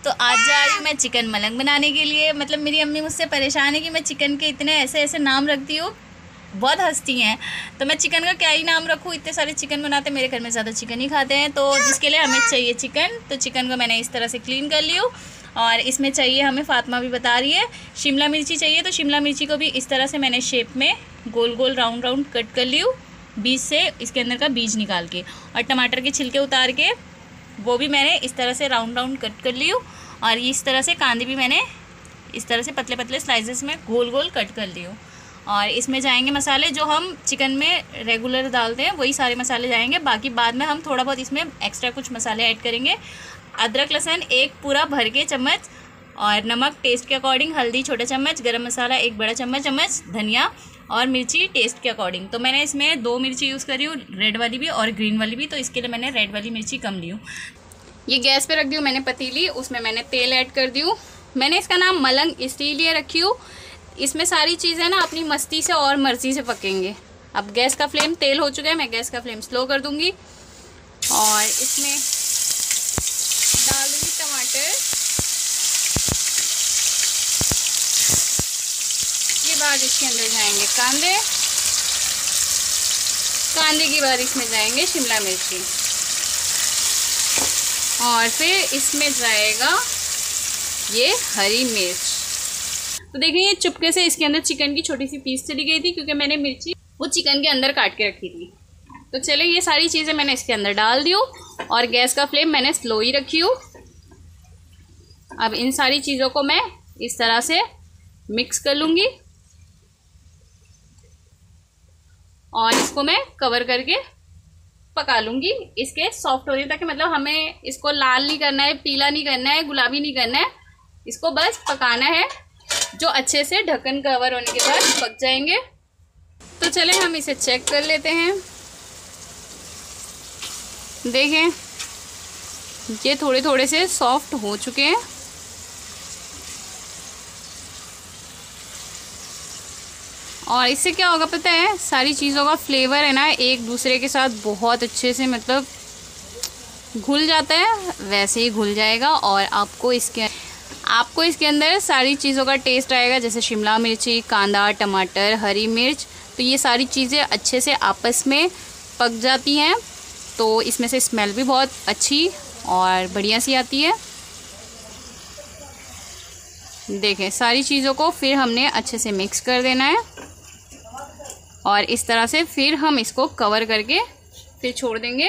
तो आज जा रही हूँ मैं चिकन मलंग बनाने के लिए। मतलब मेरी अम्मी मुझसे परेशान है कि मैं चिकन के इतने ऐसे ऐसे नाम रखती हूँ, बहुत हंसती हैं। तो मैं चिकन का क्या ही नाम रखूँ, इतने सारे चिकन बनाते हैं, मेरे घर में ज़्यादा चिकन ही खाते हैं। तो जिसके लिए हमें चाहिए चिकन, तो चिकन को मैंने इस तरह से क्लीन कर ली हूँ। और इसमें चाहिए हमें, फातिमा भी बता रही है, शिमला मिर्ची चाहिए। तो शिमला मिर्ची को भी इस तरह से मैंने शेप में गोल गोल राउंड राउंड कट कर ली हूँ, बीज से इसके अंदर का बीज निकाल के। और टमाटर के छिलके उतार के वो भी मैंने इस तरह से राउंड राउंड कट कर ली हूँ। और इस तरह से कांदे भी मैंने इस तरह से पतले पतले स्लाइसेस में गोल गोल कट कर ली हूँ। और इसमें जाएंगे मसाले जो हम चिकन में रेगुलर डालते हैं, वही सारे मसाले जाएंगे। बाकी बाद में हम थोड़ा बहुत इसमें एक्स्ट्रा कुछ मसाले ऐड करेंगे। अदरक लहसुन एक पूरा भर के चम्मच, और नमक टेस्ट के अकॉर्डिंग, हल्दी छोटा चम्मच, गरम मसाला एक बड़ा चम्मच, धनिया और मिर्ची टेस्ट के अकॉर्डिंग। तो मैंने इसमें 2 मिर्ची यूज़ करी हूँ, रेड वाली भी और ग्रीन वाली भी। तो इसके लिए मैंने रेड वाली मिर्ची कम ली हूँ। ये गैस पे रख दी हूँ मैंने पतीली, उसमें मैंने तेल ऐड कर दी हूँ। मैंने इसका नाम मलंग इसलिए रखी हूँ, इसमें सारी चीज़ें ना अपनी मस्ती से और मर्जी से पकेंगे। अब गैस का फ्लेम, तेल हो चुका है, मैं गैस का फ्लेम स्लो कर दूँगी। और इसमें डाल दूँगी टमाटर। के बाद इसके अंदर जाएंगे कांदे के बाद इसमें जाएंगे शिमला मिर्ची, और फिर इसमें जाएगा ये हरी मिर्च। तो देखिए ये चुपके से इसके अंदर चिकन की छोटी सी पीस चली गई थी, क्योंकि मैंने मिर्ची वो चिकन के अंदर काट के रखी थी। तो चले ये सारी चीज़ें मैंने इसके अंदर डाल दी हूँ, और गैस का फ्लेम मैंने स्लो ही रखी हूँ। अब इन सारी चीज़ों को मैं इस तरह से मिक्स कर लूँगी, और इसको मैं कवर करके पका लूँगी इसके सॉफ्ट होने तक। मतलब हमें इसको लाल नहीं करना है, पीला नहीं करना है, गुलाबी नहीं करना है, इसको बस पकाना है, जो अच्छे से ढक्कन कवर होने के बाद पक जाएंगे। तो चलें हम इसे चेक कर लेते हैं। देखें ये थोड़े थोड़े से सॉफ्ट हो चुके हैं। और इससे क्या होगा पता है, सारी चीज़ों का फ्लेवर है ना एक दूसरे के साथ बहुत अच्छे से मतलब घुल जाता है, वैसे ही घुल जाएगा। और आपको इसके अंदर सारी चीज़ों का टेस्ट आएगा, जैसे शिमला मिर्ची, कांदा, टमाटर, हरी मिर्च। तो ये सारी चीज़ें अच्छे से आपस में पक जाती हैं, तो इसमें से स्मेल भी बहुत अच्छी और बढ़िया सी आती है। देखें सारी चीज़ों को फिर हमने अच्छे से मिक्स कर देना है, और इस तरह से फिर हम इसको कवर करके फिर छोड़ देंगे।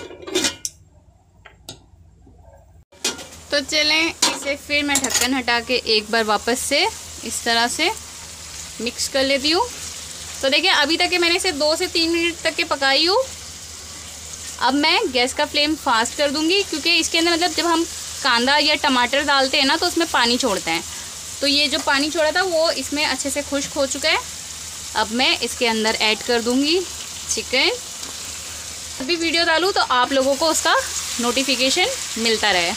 तो चलें इसे फिर मैं ढक्कन हटा के एक बार वापस से इस तरह से मिक्स कर लेती हूँ। तो देखिए अभी तक मैंने इसे 2 से 3 मिनट तक के पकाई हूँ। अब मैं गैस का फ्लेम फास्ट कर दूँगी, क्योंकि इसके अंदर मतलब जब हम कांदा या टमाटर डालते हैं ना, तो उसमें पानी छोड़ते हैं। तो ये जो पानी छोड़ा था वो इसमें अच्छे से खुश्क हो चुका है। अब मैं इसके अंदर ऐड कर दूँगी चिकन। अभी वीडियो डालूँ तो आप लोगों को उसका नोटिफिकेशन मिलता रहे।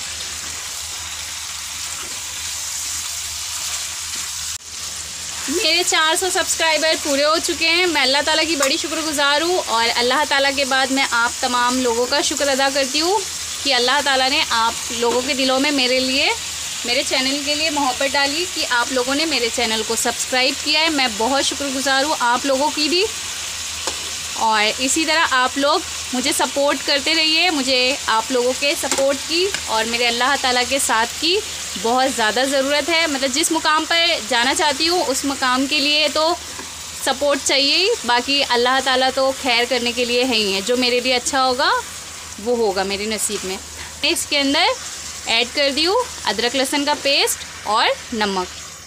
मेरे 400 सब्सक्राइबर पूरे हो चुके हैं। मैं अल्लाह ताला की बड़ी शुक्रगुजार हूँ, और अल्लाह ताला के बाद मैं आप तमाम लोगों का शुक्र अदा करती हूँ कि अल्लाह ताला ने आप लोगों के दिलों में मेरे लिए, मेरे चैनल के लिए मोहब्बत डाली, कि आप लोगों ने मेरे चैनल को सब्सक्राइब किया है। मैं बहुत शुक्रगुजार हूँ आप लोगों की भी, और इसी तरह आप लोग मुझे सपोर्ट करते रहिए। मुझे आप लोगों के सपोर्ट की और मेरे अल्लाह ताला के साथ की बहुत ज़्यादा ज़रूरत है। मतलब जिस मुकाम पर जाना चाहती हूँ उस मुकाम के लिए तो सपोर्ट चाहिए ही, बाकी अल्लाह ताला तो खैर करने के लिए है ही है। जो मेरे लिए अच्छा होगा वो होगा मेरे नसीब में। इसके अंदर ऐड कर दी हूँ अदरक लहसुन का पेस्ट और नमक।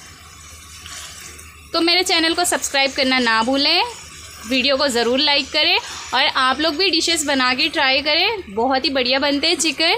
तो मेरे चैनल को सब्सक्राइब करना ना भूलें, वीडियो को ज़रूर लाइक करें, और आप लोग भी डिशेस बना के ट्राई करें, बहुत ही बढ़िया बनते हैं चिकन।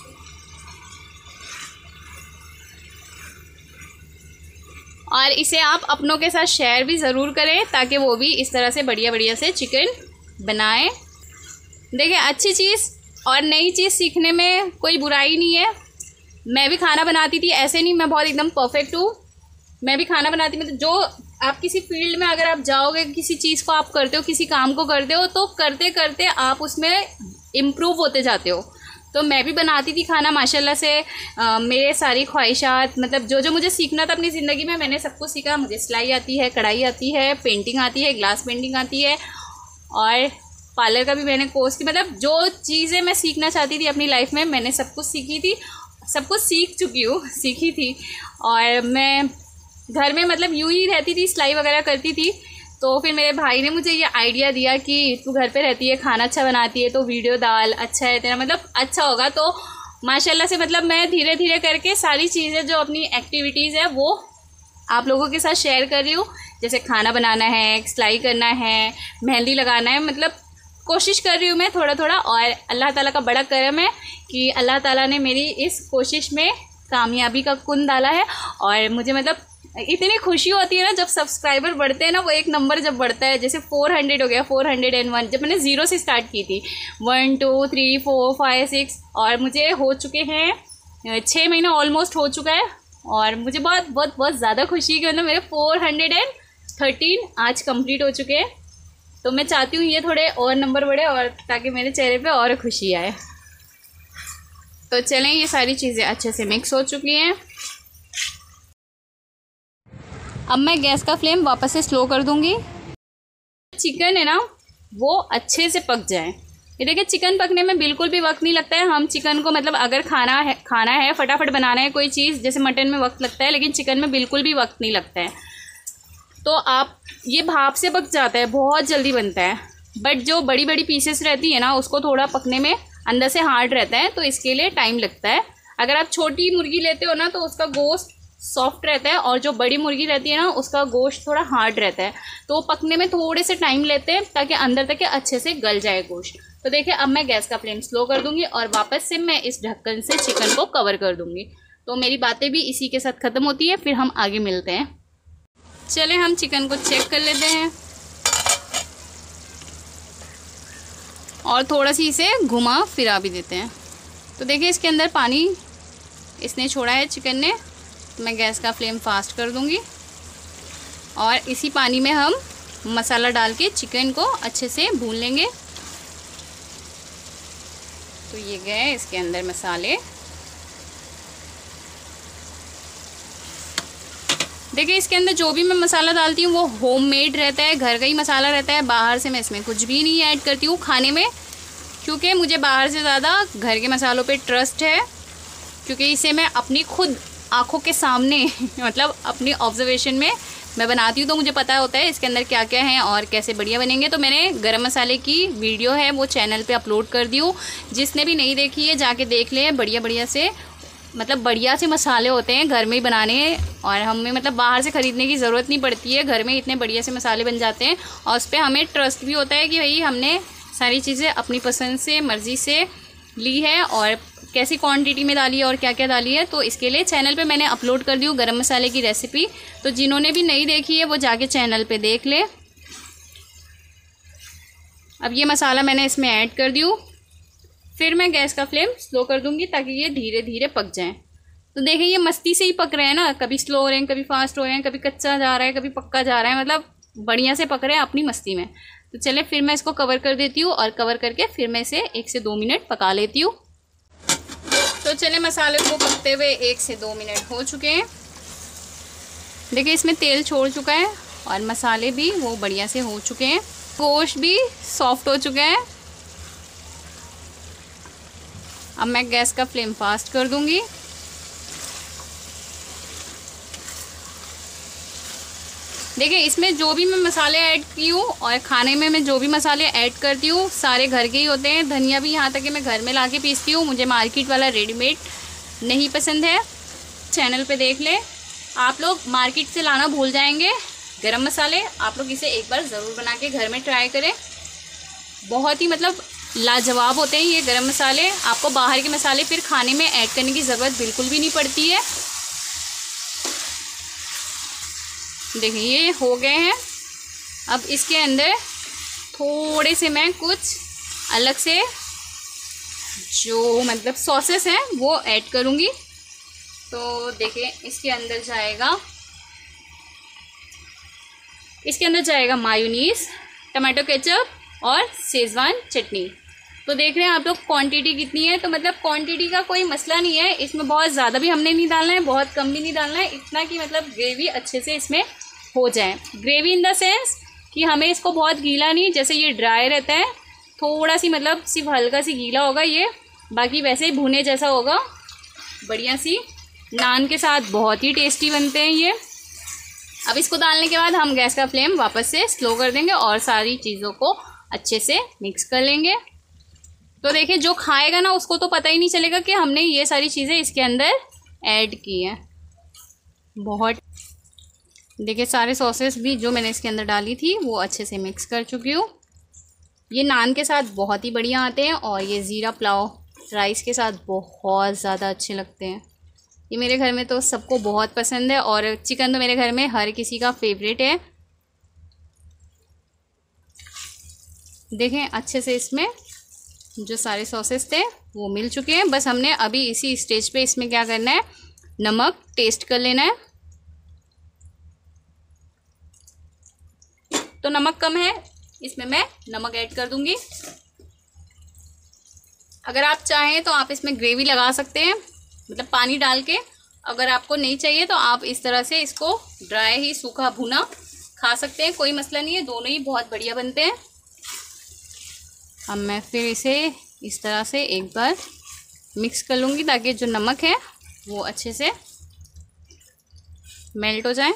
और इसे आप अपनों के साथ शेयर भी ज़रूर करें, ताकि वो भी इस तरह से बढ़िया बढ़िया से चिकन बनाएं। देखिए अच्छी चीज़ और नई चीज़ सीखने में कोई बुराई नहीं है। मैं भी खाना बनाती थी, ऐसे नहीं मैं बहुत एकदम परफेक्ट हूँ। मैं भी खाना बनाती, मतलब जो आप किसी फील्ड में अगर आप जाओगे, किसी चीज़ को आप करते हो, किसी काम को करते हो, तो करते करते आप उसमें इम्प्रूव होते जाते हो। तो मैं भी बनाती थी खाना माशाल्लाह से। मेरे सारी ख्वाहिशात, मतलब जो जो मुझे सीखना था अपनी ज़िंदगी में, मैंने सब कुछ सीखा। मुझे सिलाई आती है, कढ़ाई आती है, पेंटिंग आती है, ग्लास पेंटिंग आती है, और पार्लर का भी मैंने कोर्स की, मतलब जो चीज़ें मैं सीखना चाहती थी अपनी लाइफ में मैंने सब कुछ सीखी थी, सब कुछ सीख चुकी हूँ, सीखी थी। और मैं घर में मतलब यूँ ही रहती थी, सिलाई वगैरह करती थी। तो फिर मेरे भाई ने मुझे ये आइडिया दिया कि तू घर पे रहती है, खाना अच्छा बनाती है, तो वीडियो डाल, अच्छा है तेरा, मतलब अच्छा होगा। तो माशाल्लाह से मतलब मैं धीरे धीरे करके सारी चीज़ें जो अपनी एक्टिविटीज़ है वो आप लोगों के साथ शेयर कर रही हूँ। जैसे खाना बनाना है, सिलाई करना है, मेहंदी लगाना है, मतलब कोशिश कर रही हूँ मैं थोड़ा थोड़ा। और अल्लाह ताला का बड़ा करम है कि अल्लाह ताला ने मेरी इस कोशिश में कामयाबी का कुन डाला है। और मुझे मतलब इतनी खुशी होती है ना जब सब्सक्राइबर बढ़ते हैं ना, वो एक नंबर जब बढ़ता है, जैसे 400 हो गया, 401। जब मैंने 0 से स्टार्ट की थी, 1 2 3 4 5 6, और मुझे हो चुके हैं 6 महीना ऑलमोस्ट हो चुका है। और मुझे बहुत बहुत बहुत ज़्यादा खुशी है कि मतलब मेरे 413 आज कंप्लीट हो चुके हैं। तो मैं चाहती हूँ ये थोड़े और नंबर बढ़े, और ताकि मेरे चेहरे पे और खुशी आए। तो चलें, ये सारी चीज़ें अच्छे से मिक्स हो चुकी हैं। अब मैं गैस का फ्लेम वापस से स्लो कर दूंगी। चिकन है ना वो अच्छे से पक जाए। ये देखिए, चिकन पकने में बिल्कुल भी वक्त नहीं लगता है। हम चिकन को मतलब अगर खाना है फटाफट बनाना है कोई चीज़, जैसे मटन में वक्त लगता है, लेकिन चिकन में बिल्कुल भी वक्त नहीं लगता है। तो आप ये भाप से पक जाता है, बहुत जल्दी बनता है। बट जो बड़ी बड़ी पीसेस रहती है ना, उसको थोड़ा पकने में अंदर से हार्ड रहता है, तो इसके लिए टाइम लगता है। अगर आप छोटी मुर्गी लेते हो ना तो उसका गोश्त सॉफ्ट रहता है, और जो बड़ी मुर्गी रहती है ना उसका गोश्त थोड़ा हार्ड रहता है, तो वो पकने में थोड़े से टाइम लेते हैं ताकि अंदर तक अच्छे से गल जाए गोश्त। तो देखिए, अब मैं गैस का फ्लेम स्लो कर दूंगी और वापस से मैं इस ढक्कन से चिकन को कवर कर दूंगी। तो मेरी बातें भी इसी के साथ ख़त्म होती है, फिर हम आगे मिलते हैं। चले हम चिकन को चेक कर लेते हैं और थोड़ा सी इसे घुमा फिरा भी देते हैं। तो देखिए, इसके अंदर पानी इसने छोड़ा है चिकन ने। तो मैं गैस का फ्लेम फास्ट कर दूंगी और इसी पानी में हम मसाला डाल के चिकन को अच्छे से भून लेंगे। तो ये गए इसके अंदर मसाले। देखिए, इसके अंदर जो भी मैं मसाला डालती हूँ वो होममेड रहता है, घर का ही मसाला रहता है। बाहर से मैं इसमें कुछ भी नहीं ऐड करती हूँ खाने में, क्योंकि मुझे बाहर से ज़्यादा घर के मसालों पे ट्रस्ट है। क्योंकि इसे मैं अपनी खुद आँखों के सामने मतलब अपनी ऑब्जर्वेशन में मैं बनाती हूँ, तो मुझे पता होता है इसके अंदर क्या क्या है और कैसे बढ़िया बनेंगे। तो मैंने गरम मसाले की वीडियो है वो चैनल पे अपलोड कर दी हूँ, जिसने भी नहीं देखी है जाके देख ले। बढ़िया बढ़िया से मतलब बढ़िया से मसाले होते हैं घर में ही बनाने, और हमें मतलब बाहर से ख़रीदने की ज़रूरत नहीं पड़ती है। घर में इतने बढ़िया से मसाले बन जाते हैं और उस पर हमें ट्रस्ट भी होता है कि भाई हमने सारी चीज़ें अपनी पसंद से मर्ज़ी से ली है और कैसी क्वांटिटी में डाली है और क्या क्या डाली है। तो इसके लिए चैनल पे मैंने अपलोड कर दी हूँ गरम मसाले की रेसिपी। तो जिन्होंने भी नहीं देखी है वो जाके चैनल पे देख ले। अब ये मसाला मैंने इसमें ऐड कर दी हूँ, फिर मैं गैस का फ्लेम स्लो कर दूँगी ताकि ये धीरे धीरे पक जाएँ। तो देखिए, ये मस्ती से ही पक रहे हैं ना, कभी स्लो हो रहे हैं, कभी फास्ट हो रहे हैं, कभी कच्चा जा रहा है, कभी पक्का जा रहा है, मतलब बढ़िया से पक रहे हैं अपनी मस्ती में। तो चले फिर मैं इसको कवर कर देती हूँ और कवर करके फिर मैं इसे 1 से 2 मिनट पका लेती हूँ। तो चले मसाले को पकते हुए 1 से 2 मिनट हो चुके हैं। देखिए, इसमें तेल छोड़ चुका है और मसाले भी वो बढ़िया से हो चुके हैं, गोश्त भी सॉफ्ट हो चुका है। अब मैं गैस का फ्लेम फास्ट कर दूंगी। देखिए, इसमें जो भी मैं मसाले ऐड की हूँ और खाने में मैं जो भी मसाले ऐड करती हूँ सारे घर के ही होते हैं। धनिया भी यहाँ तक कि मैं घर में लाके पीसती हूँ, मुझे मार्केट वाला रेडीमेड नहीं पसंद है। चैनल पे देख ले, आप लोग मार्केट से लाना भूल जाएंगे गरम मसाले। आप लोग इसे एक बार ज़रूर बना के घर में ट्राई करें, बहुत ही मतलब लाजवाब होते हैं ये गरम मसाले। आपको बाहर के मसाले फिर खाने में ऐड करने की ज़रूरत बिल्कुल भी नहीं पड़ती है। देखिए, ये हो गए हैं। अब इसके अंदर थोड़े से मैं कुछ अलग से जो मतलब सॉसेस हैं वो ऐड करूँगी। तो देखिए, इसके अंदर जाएगा मायोनीज़, टमाटो केचप और शेज़वान चटनी। तो देख रहे हैं आप लोग क्वांटिटी कितनी है। तो मतलब क्वांटिटी का कोई मसला नहीं है, इसमें बहुत ज़्यादा भी हमने नहीं डालना है, बहुत कम भी नहीं डालना है, इतना कि मतलब ग्रेवी अच्छे से इसमें हो जाए। ग्रेवी इन द सेंस कि हमें इसको बहुत गीला नहीं, जैसे ये ड्राई रहता है थोड़ा सी, मतलब सिर्फ हल्का सी गीला होगा ये, बाकी वैसे ही भुने जैसा होगा बढ़िया सी। नान के साथ बहुत ही टेस्टी बनते हैं ये। अब इसको डालने के बाद हम गैस का फ्लेम वापस से स्लो कर देंगे और सारी चीज़ों को अच्छे से मिक्स कर लेंगे। तो देखिए जो खाएगा ना उसको तो पता ही नहीं चलेगा कि हमने ये सारी चीज़ें इसके अंदर ऐड की हैं। बहुत देखिए सारे सॉसेस भी जो मैंने इसके अंदर डाली थी वो अच्छे से मिक्स कर चुकी हूँ। ये नान के साथ बहुत ही बढ़िया आते हैं और ये ज़ीरा पुलाव राइस के साथ बहुत ज़्यादा अच्छे लगते हैं। ये मेरे घर में तो सबको बहुत पसंद है और चिकन तो मेरे घर में हर किसी का फेवरेट है। देखें अच्छे से इसमें जो सारे सॉसेस थे वो मिल चुके हैं। बस हमने अभी इसी स्टेज पे इसमें क्या करना है, नमक टेस्ट कर लेना है। तो नमक कम है, इसमें मैं नमक ऐड कर दूंगी। अगर आप चाहें तो आप इसमें ग्रेवी लगा सकते हैं, मतलब पानी डाल के। अगर आपको नहीं चाहिए तो आप इस तरह से इसको ड्राई ही सूखा भुना खा सकते हैं, कोई मसला नहीं है, दोनों ही बहुत बढ़िया बनते हैं। अब मैं फिर इसे इस तरह से एक बार मिक्स कर लूँगी ताकि जो नमक है वो अच्छे से मेल्ट हो जाए।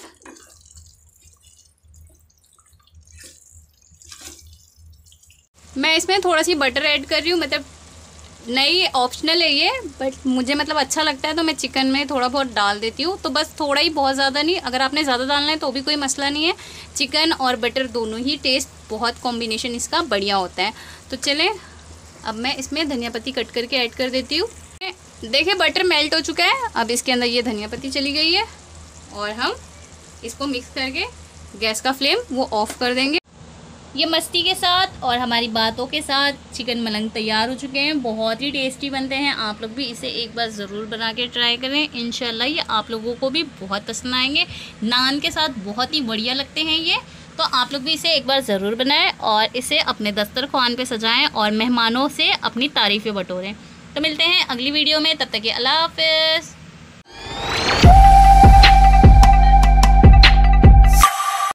मैं इसमें थोड़ा सी बटर ऐड कर रही हूँ, मतलब नहीं ऑप्शनल है ये, बट मुझे मतलब अच्छा लगता है तो मैं चिकन में थोड़ा बहुत डाल देती हूँ। तो बस थोड़ा ही, बहुत ज़्यादा नहीं। अगर आपने ज़्यादा डालना है तो भी कोई मसला नहीं है। चिकन और बटर दोनों ही टेस्ट बहुत कॉम्बिनेशन इसका बढ़िया होता है। तो चलें अब मैं इसमें धनिया पत्ती कट करके ऐड कर देती हूँ। देखिए बटर मेल्ट हो चुका है, अब इसके अंदर ये धनिया पत्ती चली गई है और हम इसको मिक्स करके गैस का फ्लेम वो ऑफ़ कर देंगे। ये मस्ती के साथ और हमारी बातों के साथ चिकन मलंग तैयार हो चुके हैं। बहुत ही टेस्टी बनते हैं, आप लोग भी इसे एक बार ज़रूर बना के ट्राई करें। इंशाल्लाह ये आप लोगों को भी बहुत पसंद आएंगे। नान के साथ बहुत ही बढ़िया लगते हैं ये। तो आप लोग भी इसे एक बार ज़रूर बनाएं और इसे अपने दस्तरखान पे सजाएं और मेहमानों से अपनी तारीफ़ें बटोरें। तो मिलते हैं अगली वीडियो में, तब तक के अल्लाह हाफ़िज़।